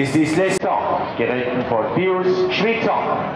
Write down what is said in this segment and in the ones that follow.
Is this Leicester geritten for Pius Schwitzer.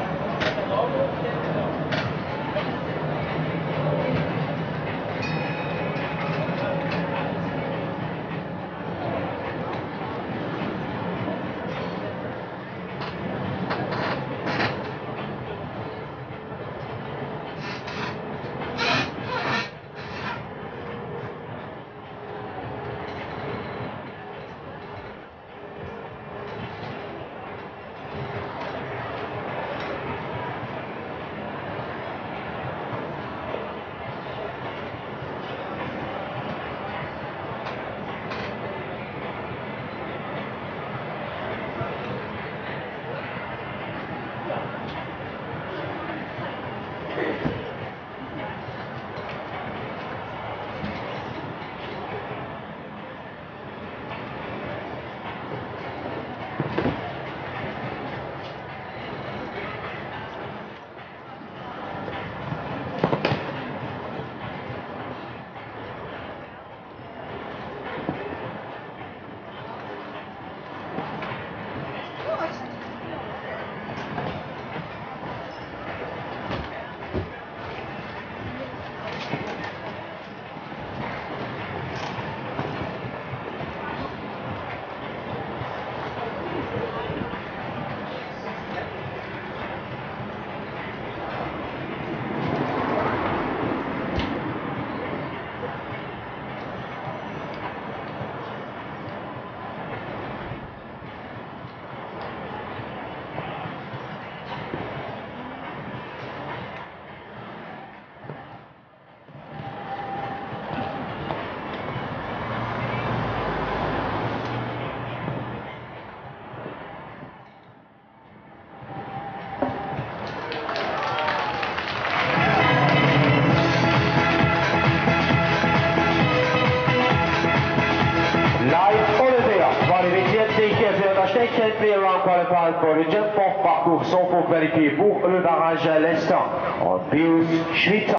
Round qualified for the jump off parcours sans pour vérifier pour le barrage à l'instant. En Pius Schwitzer.